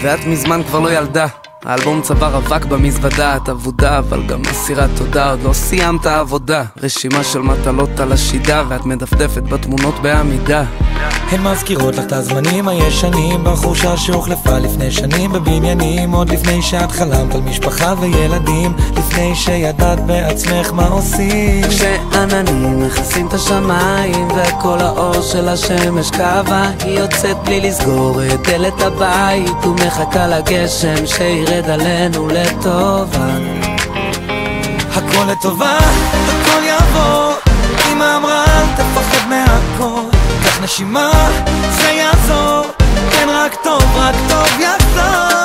ואת מזמן כבר לא ילדה. האלבום צבר אבק במזוודה, את עבודה אבל גם מסירת תודה. עוד לא סיימת עבודה, רשימה של מטלות על השידה, ואת מדפדפת בתמונות בעמידה. הן מזכירות לך את הזמנים הישנים, בחורשה שהוחלפה לפני שנים בבניינים, עוד לפני שאת חלמת על משפחה וילדים, לפני שידעת בעצמך מה עושים. כשעננים מכסים את השמיים וכל האור של השמש קווה, היא יוצאת בלי לסגור את דלת הבית ומחכה לגשם שירד עלינו לטובה. הכל לטובה, הכל יעבור, אמא אמרה אל תפחד מהכל, קח נשימה, זה יעזור, כן רק טוב יחזור.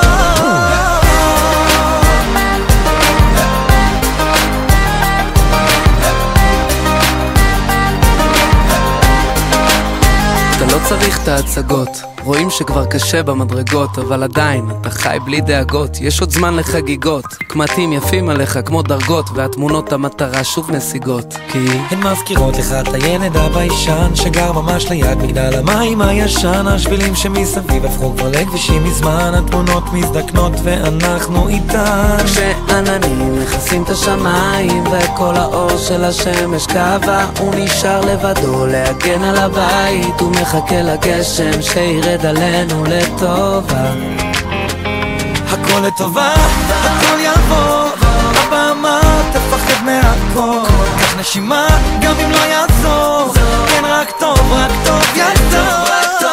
אתה לא צריך את ההצגות, רואים שכבר קשה במדרגות, אבל עדיין אתה חי בלי דאגות, יש עוד זמן לחגיגות, קמטים יפים עליך כמו דרגות, והתמונות המטרה שוב נסיגות. כי הן מזכירות לך את הילד הביישן שגר ממש ליד מגדל המים הישן, השבילים שמסביב הפכו כבר לכבישים מזמן, התמונות מזדקנות ואנחנו איתן. כשעננים מכסים את השמיים וכל האור של השמש קווה, הוא נשאר לבדו להגן על הבית ומחכה לגשם שירד עלינו לטובה. הכל לטובה, הכל יעבור, הבמה תפחד מהכל, קח נשימה גם אם לא יעזור, כן רק טוב יחזור.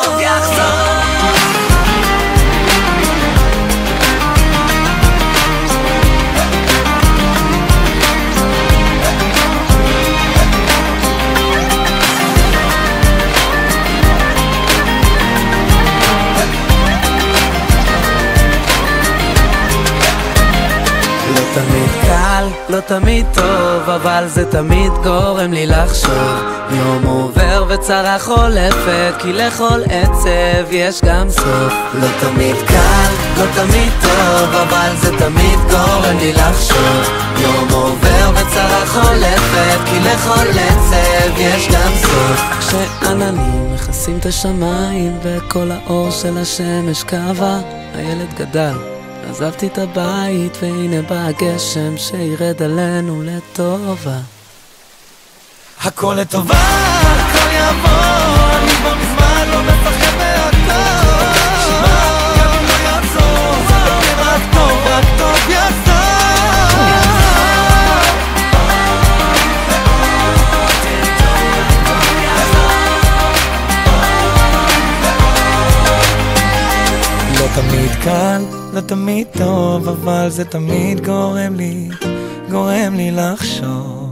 לא תמיד קל, לא תמיד טוב, אבל זה תמיד גורם לי לחשוב. יום עובר וצרה חולפת, כי לכל עצב יש גם סוף. לא תמיד קל, לא תמיד טוב, אבל זה תמיד גורם לי לחשוב. יום עובר וצרה חולפת, כי לכל עצב יש גם סוף. כשעננים מכסים את השמיים וכל האור של השמש קווה, הילד גדל, עזבתי את הבית והנה בא הגשם שירד עלינו לטובה. הכל לטובה, הכל יעבור, אני כבר מזמן לא מפחד מהכל, גם אם לא יעזור, כן רק טוב יעזור. לא תמיד קל, לא תמיד טוב, אבל זה תמיד גורם לי לחשוב.